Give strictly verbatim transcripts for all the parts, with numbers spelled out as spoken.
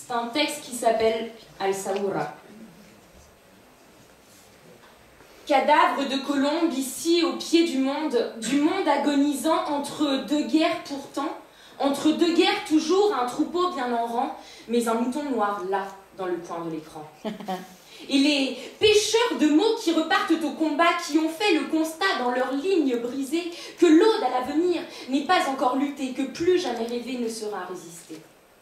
C'est un texte qui s'appelle Al-Sawra. Cadavre de colombe ici au pied du monde, du monde agonisant entre deux guerres pourtant, entre deux guerres toujours un troupeau bien en rang, mais un mouton noir là, dans le coin de l'écran. Et les pêcheurs de mots qui repartent au combat, qui ont fait le constat dans leurs lignes brisées que l'aude à l'avenir n'est pas encore luttée, que plus jamais rêver ne sera résisté.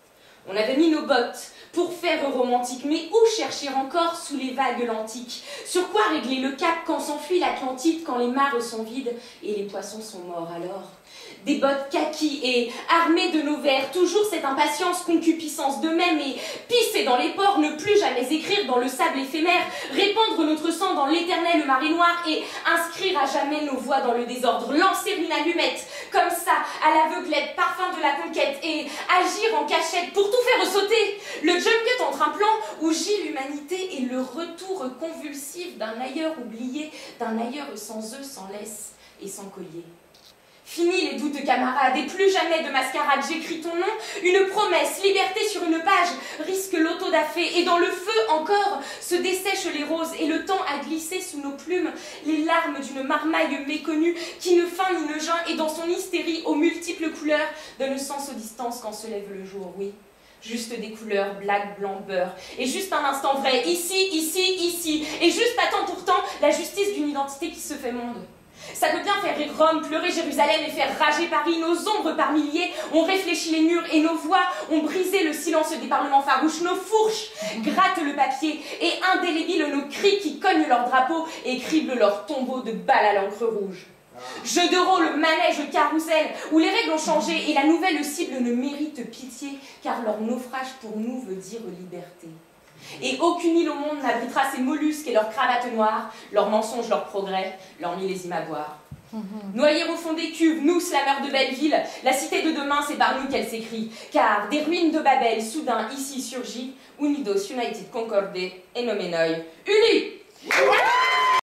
On avait mis nos bottes pour faire romantique, mais où chercher encore sous les vagues l'antique? Sur quoi régler le cap quand s'enfuit l'Atlantide, quand les mares sont vides et les poissons sont morts alors? Des bottes kaki et armées de nos vers, toujours cette impatience, concupiscence d'eux-mêmes et pisser dans les ports, ne plus jamais écrire dans le sable éphémère, répandre notre sang dans l'éternelle marée noire et inscrire à jamais nos voix dans le désordre, lancer une allumette comme ça à l'aveuglette, parfum de la conquête et agir en cachette pour tout faire sauter. Le junket entre un plan où gît l'humanité et le retour convulsif d'un ailleurs oublié, d'un ailleurs sans œufs, sans laisse et sans collier. Fini les doutes camarades, et plus jamais de mascarade, j'écris ton nom, une promesse, liberté sur une page, risque l'auto-da-fé, et dans le feu encore se dessèchent les roses, et le temps a glissé sous nos plumes les larmes d'une marmaille méconnue, qui ne feint ni ne geint, et dans son hystérie aux multiples couleurs, donne sens aux distances quand se lève le jour, oui. Juste des couleurs, black, blanc, beurre, et juste un instant vrai, ici, ici, ici, et juste à temps pour temps, la justice d'une identité qui se fait monde. Ça peut bien faire rire Rome, pleurer Jérusalem et faire rager Paris. Nos ombres par milliers ont réfléchi les murs et nos voix ont brisé le silence des parlements farouches. Nos fourches grattent le papier et indélébiles nos cris qui cognent leurs drapeaux et criblent leurs tombeaux de balles à l'encre rouge. Jeu de rôle, manège, carrousel, où les règles ont changé et la nouvelle cible ne mérite pitié, car leur naufrage pour nous veut dire liberté. Et aucune île au monde n'abritera ces mollusques et leurs cravates noires, leurs mensonges, leurs progrès, leurs millésimes à boire. Noyés au fond des cuves, nous, slameurs de Belleville, la cité de demain, c'est par nous qu'elle s'écrit. Car des ruines de Babel, soudain ici surgit, Unidos United Concorde et Nomenoi Unis.